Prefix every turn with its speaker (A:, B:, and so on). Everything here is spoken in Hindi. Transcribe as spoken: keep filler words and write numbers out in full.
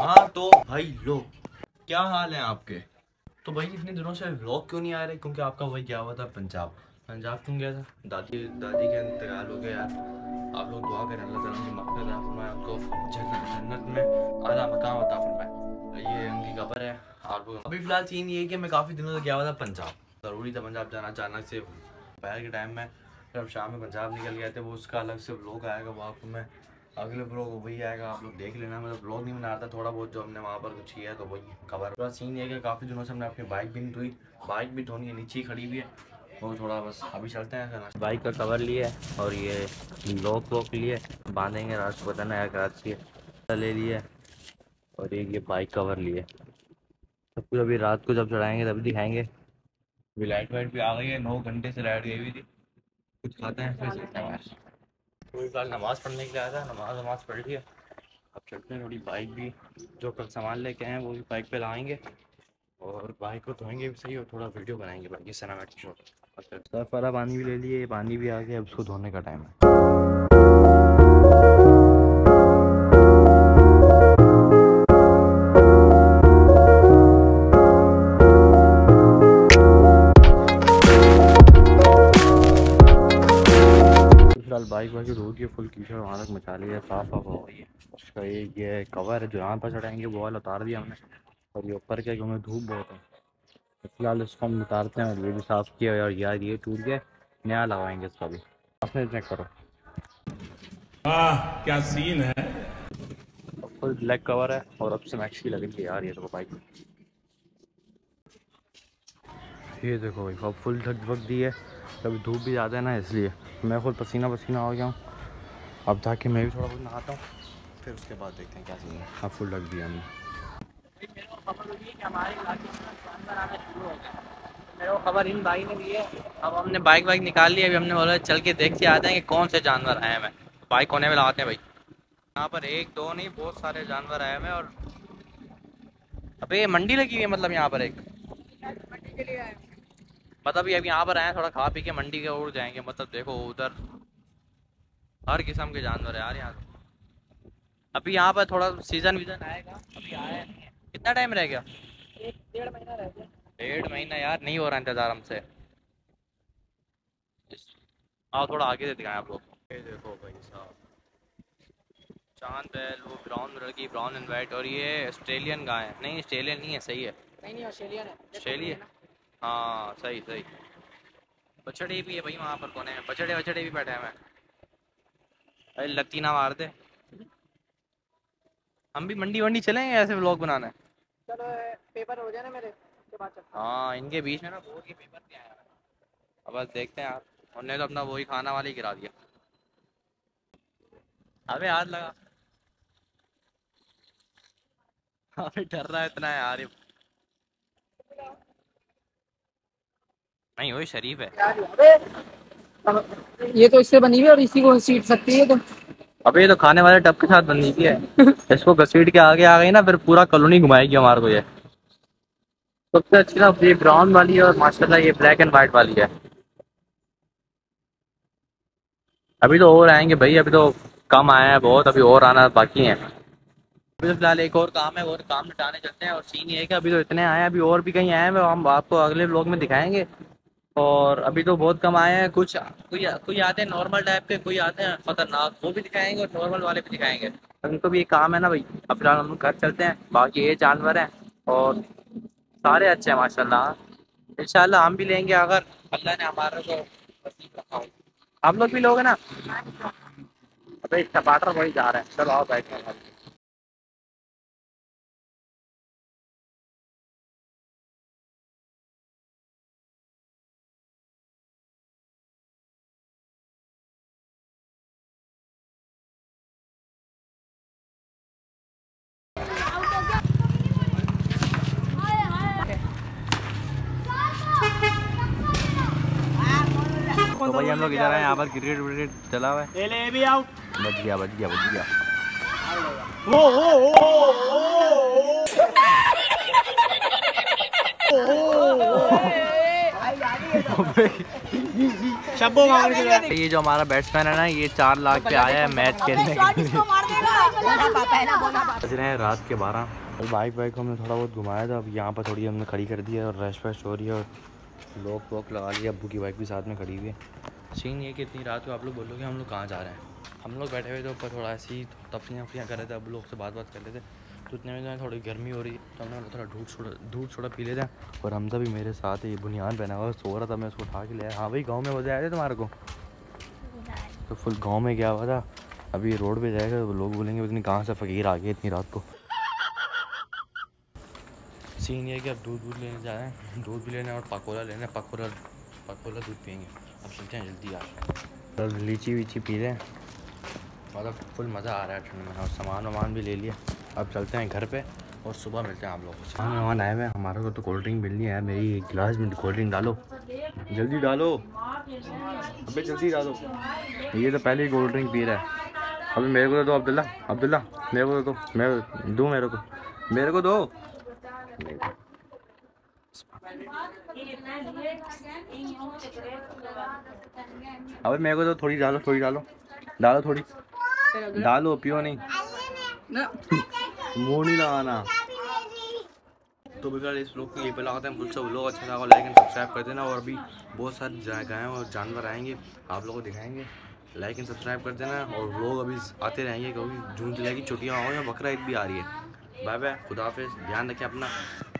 A: हाँ तो भाई लोग, क्या हाल है आपके? तो भाई इतने दिनों से व्लॉग क्यों नहीं आ रहे? क्योंकि आपका भाई गया हुआ था पंजाब। पंजाब क्यों गया था? दादी दादी का इंतकाल हो गया यार। आप लोग दुआ करें अल्लाह ताला की मग़फ़िरत अता फरमाए, उनको जन्नत जन्नत में आला मकाम अता फरमाए। ये उनकी कब्र है। आप लोग अभी फ़िलहाल सीन ये है कि मैं काफ़ी दिनों से गया हुआ था पंजाब। ज़रूरी था पंजाब जाना, अचानक से दोपहर के टाइम में फिर हम शाम में पंजाब निकल गए थे। वो उसका अलग से व्लॉग आएगा, वो आपको मैं अगले व्लॉग वही आएगा, आप लोग देख लेना। मतलब व्लॉग नहीं बना रहा था, थोड़ा बहुत जो हमने वहाँ पर कुछ किया है तो वही कवर। थोड़ा सीन ये है कि काफ़ी दिनों से हमने अपनी बाइक भी नहीं धोई। बाइक भी धोनी है, नीचे ही खड़ी हुई है। और थोड़ा बस अभी चलते हैं। बाइक का कवर लिए और ये लॉक वॉक लिए, बांधेंगे रात को, पता नहीं रात की ले लिए। और एक ये बाइक कवर लिए, सब कुछ अभी रात को जब चढ़ाएंगे तभी दिखाएंगे। अभी लाइट वाइट भी आ गई है, नौ घंटे से लाइट गई हुई थी। कुछ खाते हैं फिर चलते हैं। तो फिलहाल नमाज़ पढ़ने के लिए आया था, नमाज नमाज पढ़ लिया। अब चलते हैं। थोड़ी बाइक भी जो कल सामान लेके आए हैं वो भी बाइक पे लाएंगे और बाइक को धोएंगे भी सही और थोड़ा वीडियो बनाएंगे बाइक की सिनेमैटिक शॉट। सर्फ वाला पानी भी ले लिए, पानी भी आ गया, अब उसको धोने का टाइम है। फिलहाल बाइक वाइक धो दिए, फुल कीचड़ वहाँ तक मचा लिया, साफ साफ हो गई है। उसका ये ये कवर है जो यहाँ पर चढ़ाएंगे वो वाला उतार दिया हमने। और ये ऊपर क्या क्योंकि धूप बहुत है, तो फिलहाल इसको हम उतारते हैं। और ये भी साफ़ किया और यार ये टूट गया, नया लगवाएंगे इसका भी। आपने चेक करो,
B: वाह क्या सीन है।
A: फुल ब्लैक कवर है और अब से मैक्स की लगेगी यार ये तो बाइक। ये देखो भाई अब फुल ढक ढक दी है, अभी धूप भी ज़्यादा है ना इसलिए मैं खुद पसीना पसीना हो गया हूँ। अब जाके मैं भी थोड़ा बहुत नहाता हूँ, फिर उसके बाद देखते हैं क्या सीन है। अब फुल ढक दिया हमने।
C: मेरे को खबर इन भाई ने दी है। अब हमने बाइक वाइक निकाल ली, अभी हमने बोला चल के देख के आते हैं कि कौन से जानवर आए हैं। बाइक कोने में लगाते हैं भाई। यहाँ पर एक दो नहीं बहुत सारे जानवर आए हैं। और अबे ये मंडी लगी हुई है, मतलब यहाँ पर एक मंडी के लिए आए, मतलब ये अभी यहाँ पर आए थोड़ा खा पी के मंडी के उड़ जाएंगे। मतलब देखो उधर हर किस्म के जानवर है यार यहाँ। अभी यहाँ पर थोड़ा सीजन वीजन आएगा, अभी आया नहीं है। कितना टाइम रह गया? एक डेढ़ महीना रह गया। डेढ़ महीना यार, नहीं हो रहा इंतजार हमसे। आओ थोड़ा आगे से दिखाएं आप लोग। ये देखो भाई साहब, चांद बैल, वो ब्राउन लड़की, ब्राउन एंड वाइट। और ये ऑस्ट्रेलियन गाय है। नहीं ऑस्ट्रेलियन नहीं है, सही है। नहीं नहीं ऑस्ट्रेलियन है। ऑस्ट्रेलिया, हाँ सही सही। बछड़े भी है भाई वहाँ पर कोने में, बछड़े बछड़े भी बैठे हैं। अरे लगती ना मार दे। हम भी मंडी वंडी चलेंगे ऐसे व्लॉग बनाने। चलो पेपर हो जाए ना मेरे के बाद चलते हैं। हाँ इनके बीच में ना बोर्ड के पेपर भी आए हैं। अब बस देखते हैं यार, उन्होंने तो अपना वही खाना वाला ही गिरा दिया। अबे हाथ लगा। अबे डर रहा है इतना है यार। नहीं वही शरीफ है।
D: ये तो इससे बनी हुई और इसी को सीट सकती है। तो
C: अबे ये तो खाने वाले टब के साथ बनी हुई है। इसको घसीट के आगे आ गई ना फिर पूरा कॉलोनी घुमाएगी हमारे को। ये सबसे अच्छी ना ये ब्राउन वाली है और माशाल्लाह ये ब्लैक एंड व्हाइट वाली है। अभी तो और आएंगे भाई, अभी तो कम आए हैं बहुत, अभी और आना बाकी है। अभी तो फिलहाल एक और काम है, और काम निपटाने चलते हैं। और सीन ये है कि अभी तो इतने आए हैं, अभी और भी कहीं आए हैं, हम आपको अगले व्लॉग में दिखाएंगे। और अभी तो बहुत कम आए हैं। कुछ कोई कोई आते हैं नॉर्मल टाइप के, कोई आते हैं खतरनाक, वो भी दिखाएंगे और नॉर्मल वाले भी दिखाएंगे। उनको भी ये काम है ना भाई। अब फिलहाल हम घर चलते हैं, बाकी ये जानवर हैं और सारे अच्छे हैं माशाल्लाह। इंशाल्लाह हम भी लेंगे अगर अल्लाह ने हमारे को नसीब रखा हो। आप लोग भी लोगे ना? अबे टमाटर वही जा रहे हैं। चलो आओ बैठ। तो भाई हम लोग इधर आए, यहाँ पर क्रिकेट विकेट चला हुआ है। ले भी आउट। बच गया बच गया बच गया। ओ ओ ओ ये जो हमारा बैट्समैन है ना, ये चार लाख पे आया है मैच खेलने के लिए। बज रहे हैं रात के बारह। बाइक वाइक को हमने थोड़ा बहुत घुमाया था, अब यहाँ पर थोड़ी हमने खड़ी कर दी है और रेस्ट वेस्ट हो रही है और लॉक वॉक लगा लिया। अब्बू की बाइक भी साथ में खड़ी हुई है। सीन ये कि इतनी रात को आप लोग बोलोगे हम लोग कहाँ जा रहे हैं। हम लोग बैठे हुए थे ऊपर, थोड़ा ऐसी तफरियाँ वफरियाँ कर रहे थे, अब लोग से बात बात कर रहे थे। तो इतने में थोड़ी गर्मी हो रही है तो हमने थोड़ा दूध छोड़ा दूध छोड़ा पी लेते हैं। और हमजा भी मेरे साथ ही बुनियान पहना हुआ सो रहा था, मैं उसको उठा के लिया। हाँ भाई, गाँव में मज़े आए थे तुम्हारे को? तो फुल गाँव में गया हुआ था। अभी रोड पे जाएगा तो लोग बोलेंगे इतनी कहाँ से फ़कीर आ गए इतनी रात को। सीन ये है कि अब दूध दूध लेने जा रहे हैं, दूध भी लेना और पकोड़ा लेना है। पकोड़ा पकोड़ा दूध पियेंगे। अब चलते हैं जल्दी यार। तो लीची वीची पी रहे हैं, मतलब फुल मज़ा आ रहा है ठंड में। और सामान वामान भी ले लिया। अब चलते हैं घर पे और सुबह मिलते हैं आप लोगों को। सामान वामान आए हुए हैं, हमारे को तो कोल्ड ड्रिंक मिलनी है। मेरी एक गिलास में कोल्ड ड्रिंक डालो, जल्दी डालो, अबे जल्दी डालो। ये तो पहले ही कोल्ड ड्रिंक पी रहा है। अभी मेरे को तो दो अब्दुल्ला, अब्दुल्ला मेरे को तो दो, मैं दूँ मेरे को, मेरे को दो। अबे मेरे को तो थोड़ी डालो, थोड़ी डालो, डालो थोड़ी, डालो, पियो नहीं, मुँह नहीं लगाना। तो बिल्कुल इस लोग को यहीं पे लगाते हैं। मुझसे लोग अच्छा लगा लाइक एंड सब्सक्राइब कर देना। और अभी बहुत सारी जगहें और जानवर आएंगे, आप लोगों को दिखाएंगे। लाइक एंड सब्सक्राइब कर देना। और लोग अभी आते रहेंगे क्योंकि जून जुलाई की छुट्टियाँ हो या बकरा ईद भी आ रही है। बाय बाय, खुदा हाफिज़, ध्यान रखें अपना।